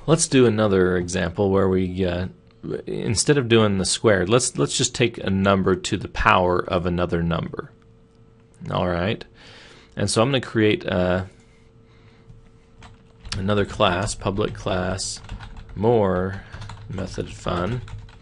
Let's do another example where we, instead of doing the squared, let's just take a number to the power of another number. All right, and so I'm going to create another class, public class, more method fun,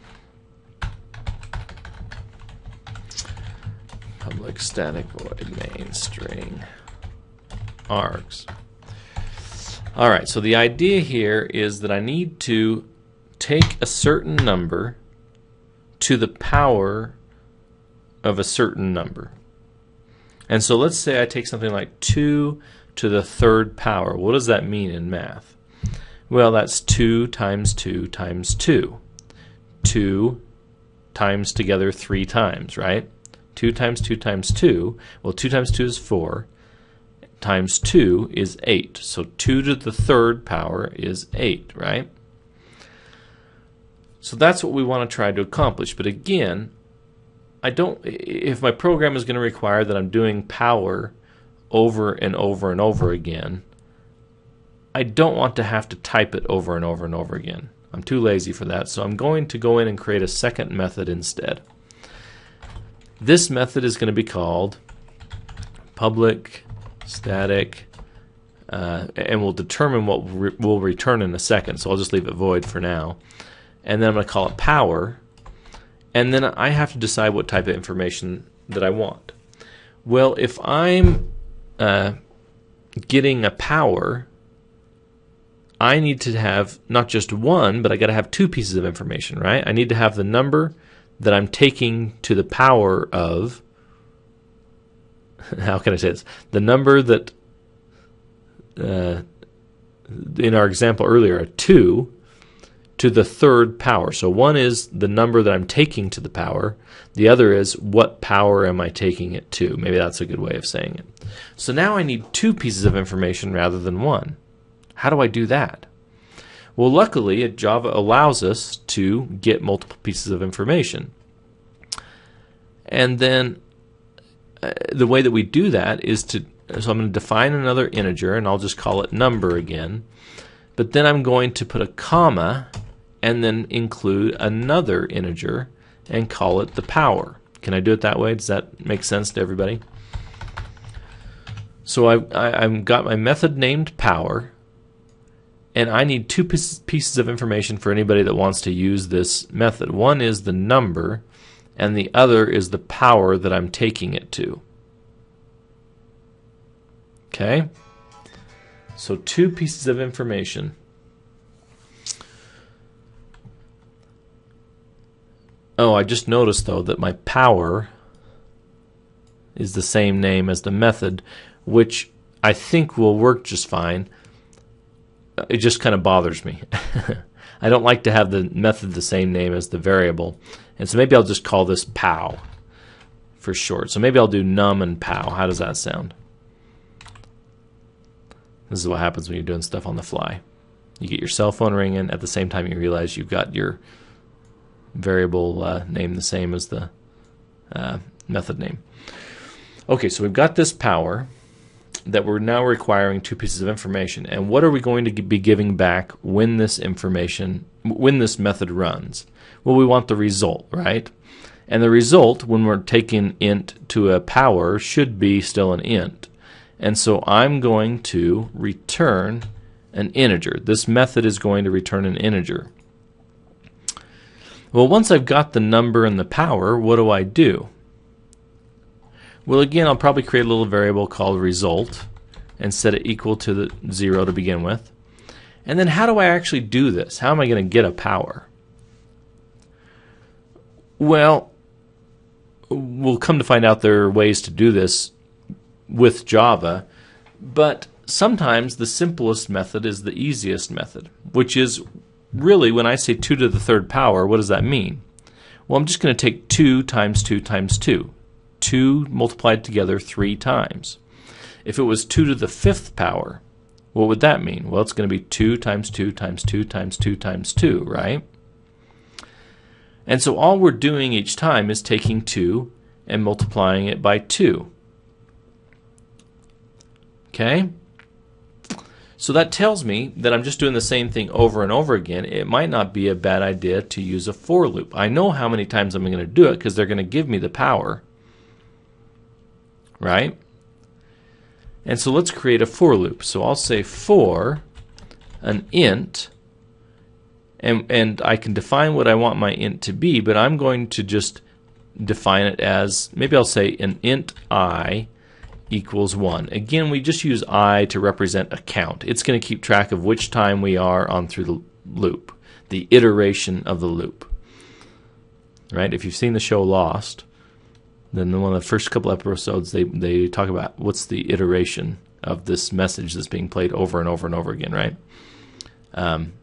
public static void main string args. All right, so the idea here is that I need to take a certain number to the power of a certain number. And so let's say I take something like 2 to the third power. What does that mean in math? Well, that's 2 times 2 times 2. 2 times together 3 times, right? 2 times 2 times 2. Well, 2 times 2 is 4. Times 2 is 8. So 2 to the third power is 8, right? So that's what we want to try to accomplish. But again, if my program is going to require that I'm doing power over and over and over again, I don't want to have to type it over and over and over again. I'm too lazy for that, so I'm going to go in and create a second method instead. This method is going to be called public static, and we'll determine what we'll return in a second, so I'll just leave it void for now. And then I'm going to call it power, and then I have to decide what type of information that I want. Well, if I'm getting a power, I need to have not just one, but I got to have 2 pieces of information, right? I need to have the number that I'm taking to the power of, how can I say this? The number that, in our example earlier, a 2 to the third power. So one is the number that I'm taking to the power. The other is what power am I taking it to. Maybe that's a good way of saying it. So now I need 2 pieces of information rather than 1. How do I do that? Well, luckily, Java allows us to get multiple pieces of information. And then the way that we do that is so I'm going to define another integer, and I'll just call it number again. But then I'm going to put a comma and then include another integer and call it the power. Can I do it that way? Does that make sense to everybody? So I've got my method named power, and I need 2 pieces of information for anybody that wants to use this method. One is the number, and the other is the power that I'm taking it to. Okay? So 2 pieces of information. Oh, I just noticed though that my power is the same name as the method, which I think will work just fine. It just kind of bothers me. I don't like to have the method the same name as the variable, and so maybe I'll just call this pow for short. So maybe I'll do num and pow. How does that sound? This is what happens when you're doing stuff on the fly. You get your cell phone ringing at the same time you realize you've got your variable name the same as the method name. Okay, so we've got this power that we're now requiring 2 pieces of information. And what are we going to be giving back when this method runs? Well, we want the result, right? And the result, when we're taking int to a power, should be still an int. And so I'm going to return an integer. This method is going to return an integer. Well, once I've got the number and the power, what do I do? Well, again, I'll probably create a little variable called result and set it equal to the 0 to begin with. And then how do I actually do this? How am I going to get a power? Well, we'll come to find out there are ways to do this with Java, but sometimes the simplest method is the easiest method, which is really, when I say 2 to the third power, what does that mean? Well, I'm just going to take 2 times 2 times 2. 2 multiplied together 3 times. If it was 2 to the 5th power, what would that mean? Well, it's going to be 2 times 2 times 2 times 2 times 2, right? And so all we're doing each time is taking 2 and multiplying it by 2. Okay? So that tells me that I'm just doing the same thing over and over again. It might not be a bad idea to use a for loop. I know how many times I'm going to do it because they're going to give me the power, right? And so let's create a for loop. So I'll say for an int, and I can define what I want my int to be, but I'm going to just define it as, maybe I'll say an int I equals 1. Again, we just use I to represent a count. It's going to keep track of which time we are on through the loop, the iteration of the loop. Right? If you've seen the show Lost, then one of the first couple episodes they talk about what's the iteration of this message that's being played over and over and over again, right? And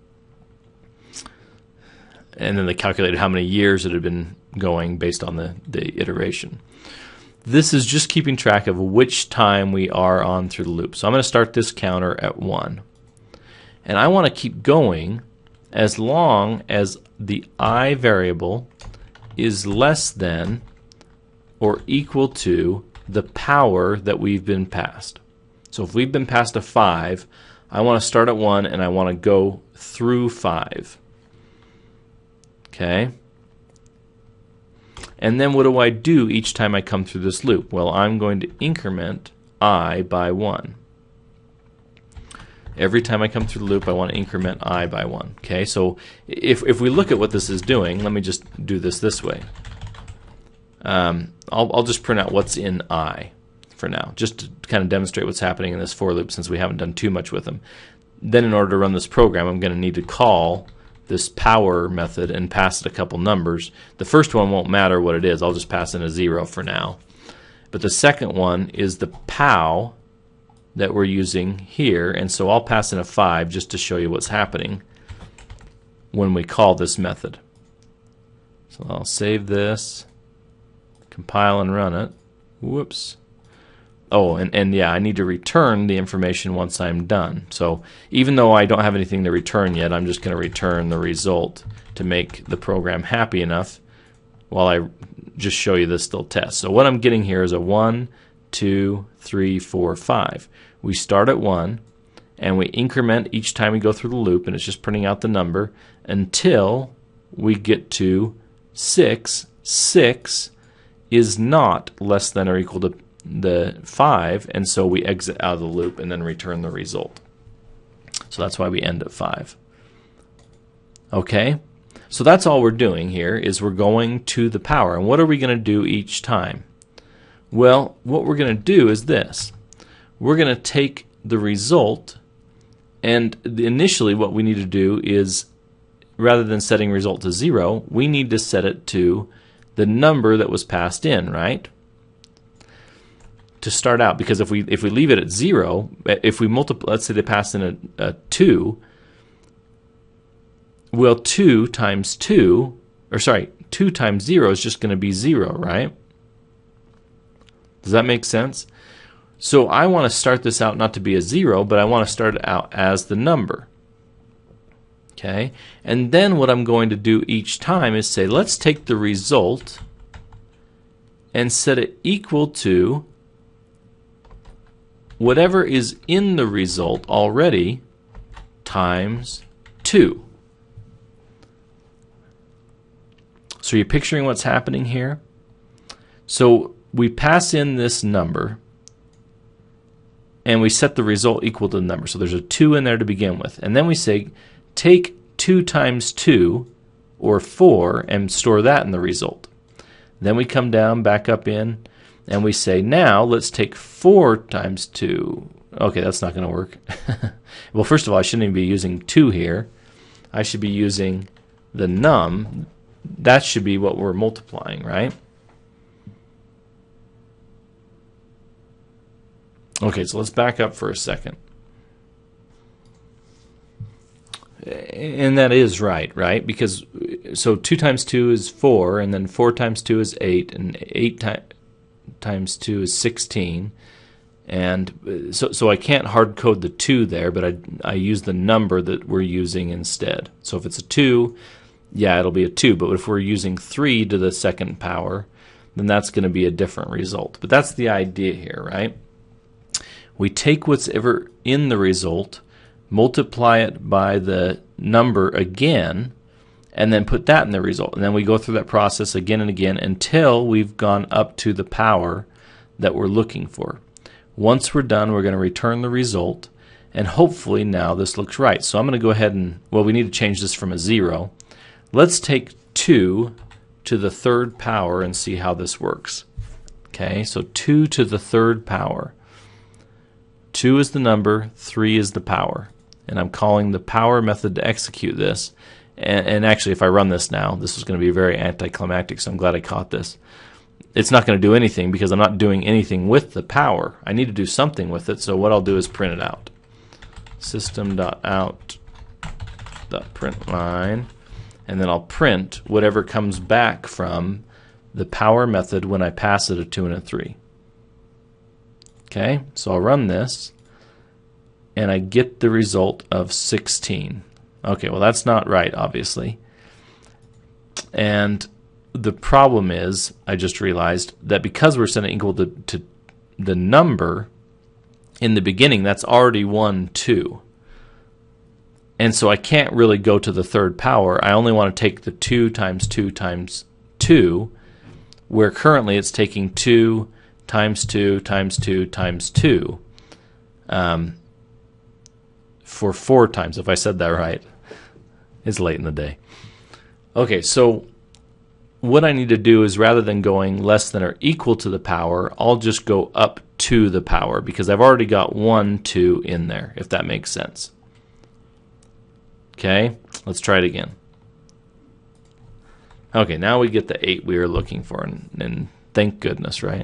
then they calculated how many years it had been going based on the iteration. This is just keeping track of which time we are on through the loop. So I'm going to start this counter at 1. And I want to keep going as long as the I variable is less than or equal to the power that we've been passed. So if we've been passed a 5, I want to start at 1 and I want to go through 5. Okay? And then what do I do each time I come through this loop? Well, I'm going to increment I by 1. Every time I come through the loop, I want to increment I by 1. Okay, so if we look at what this is doing, let me just do this way. I'll just print out what's in I for now, just to kind of demonstrate what's happening in this for loop since we haven't done too much with them. Then in order to run this program, I'm going to need to call this power method and pass it a couple numbers. The first one won't matter what it is. I'll just pass in a 0 for now. But the second one is the pow that we're using here, and so I'll pass in a 5 just to show you what's happening when we call this method. So I'll save this, compile and run it. Whoops. Oh, and yeah, I need to return the information once I'm done. So even though I don't have anything to return yet, I'm just going to return the result to make the program happy enough while I just show you this still test. So what I'm getting here is a 1, 2, 3, 4, 5. We start at 1, and we increment each time we go through the loop, and it's just printing out the number until we get to 6. 6 is not less than or equal to the 5, and so we exit out of the loop and then return the result. So that's why we end at 5. Okay, so that's all we're doing here is we're going to the power. And what are we going to do each time? Well, what we're going to do is this. We're going to take the result, and initially what we need to do is, rather than setting result to 0, we need to set it to the number that was passed in, right? To start out, because if we leave it at 0, if we multiply, let's say they pass in a 2, well, 2 times 2 times 0 is just going to be 0, right? Does that make sense? So I want to start this out not to be a 0, but I want to start it out as the number. Okay? And then what I'm going to do each time is say, let's take the result and set it equal to whatever is in the result already times 2. So you're picturing what's happening here? So we pass in this number and we set the result equal to the number. So there's a 2 in there to begin with. And then we say take 2 times 2 or 4 and store that in the result. Then we come down, back up in, and we say, now let's take 4 times 2. Okay, that's not going to work. Well, first of all, I shouldn't even be using 2 here. I should be using the num. That should be what we're multiplying, right? Okay, so let's back up for a second. And that is right? Because, so 2 times 2 is 4, and then 4 times 2 is 8, and 8 times 2 is 16, and so I can't hard code the 2 there, but I use the number that we're using instead. So if it's a 2, yeah, it'll be a 2, but if we're using 3 to the second power, then that's going to be a different result. But that's the idea here, right? We take what's ever in the result, multiply it by the number again, and then put that in the result. And then we go through that process again and again until we've gone up to the power that we're looking for. Once we're done, we're going to return the result, and hopefully now this looks right. So I'm going to go ahead and, well, we need to change this from a 0. Let's take 2 to the third power and see how this works. Okay, so 2 to the third power. 2 is the number, 3 is the power. And I'm calling the power method to execute this. And actually, if I run this now, this is going to be very anticlimactic, so I'm glad I caught this. It's not going to do anything because I'm not doing anything with the power. I need to do something with it, so what I'll do is print it out. System.out.println, and then I'll print whatever comes back from the power method when I pass it a 2 and a 3. Okay, so I'll run this, and I get the result of 16. Okay, well that's not right, obviously. And the problem is, I just realized that because we're setting equal to the number in the beginning, that's already 1, 2. And so I can't really go to the third power. I only want to take the 2 times 2 times 2, where currently it's taking 2 times 2 times 2 times 2. For 4 times, if I said that right. It's late in the day. Okay, so what I need to do is, rather than going less than or equal to the power, I'll just go up to the power because I've already got 1, 2 in there, if that makes sense. Okay, let's try it again. Okay, now we get the 8 we were looking for, and thank goodness, right?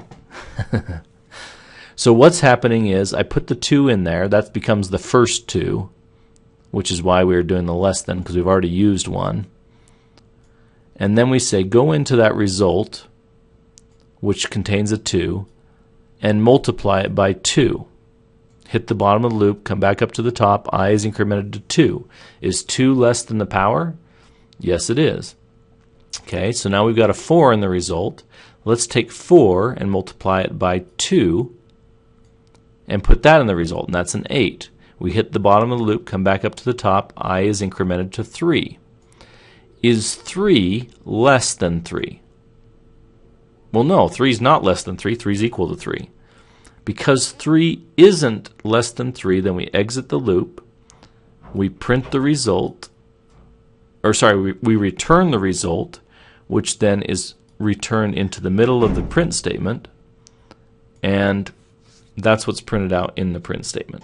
So what's happening is I put the 2 in there. That becomes the first 2, which is why we were doing the less than, because we've already used 1. And then we say go into that result, which contains a 2, and multiply it by 2. Hit the bottom of the loop, come back up to the top, I is incremented to 2. Is 2 less than the power? Yes, it is. Okay, so now we've got a 4 in the result. Let's take 4 and multiply it by 2 and put that in the result, and that's an 8. We hit the bottom of the loop, come back up to the top, I is incremented to 3. Is 3 less than 3? Well, no, 3 is not less than 3. 3 is equal to 3. Because 3 isn't less than 3, then we exit the loop, we print the result, or sorry, we return the result, which then is returned into the middle of the print statement, and that's what's printed out in the print statement.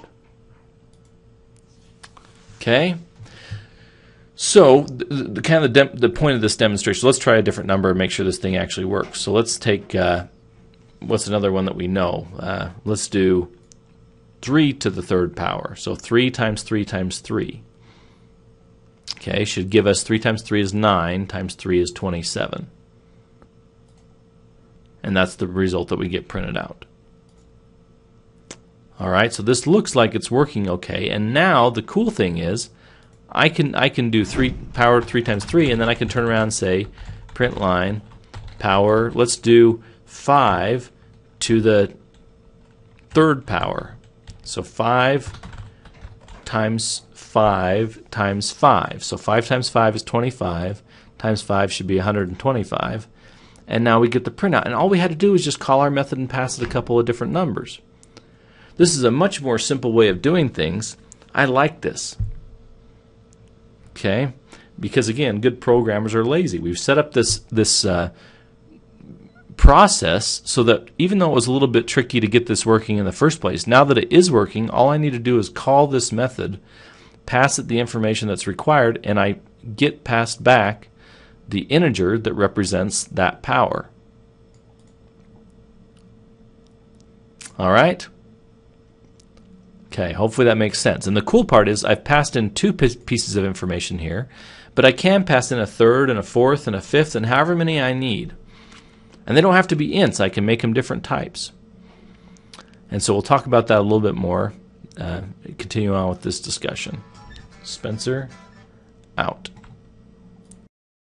Okay? So the kind of the point of this demonstration, let's try a different number and make sure this thing actually works. So let's take, what's another one that we know? Let's do 3 to the third power. So 3 times 3 times 3. Okay, should give us 3 times 3 is 9, times 3 is 27. And that's the result that we get printed out. Alright, so this looks like it's working okay, and now the cool thing is I can do 3 power 3 times 3, and then I can turn around and say print line power, let's do 5 to the third power. So 5 times 5 times 5. So 5 times 5 is 25, times 5 should be 125, and now we get the printout. And all we had to do is just call our method and pass it a couple of different numbers. This is a much more simple way of doing things. I like this. Okay? Because again, good programmers are lazy. We've set up this process so that even though it was a little bit tricky to get this working in the first place, now that it is working, all I need to do is call this method, pass it the information that's required, and I get passed back the integer that represents that power. Alright? Okay, hopefully that makes sense. And the cool part is I've passed in 2 pieces of information here, but I can pass in a third and a fourth and a fifth and however many I need. And they don't have to be ints. I can make them different types. And so we'll talk about that a little bit more. Continue on with this discussion. Spencer, out.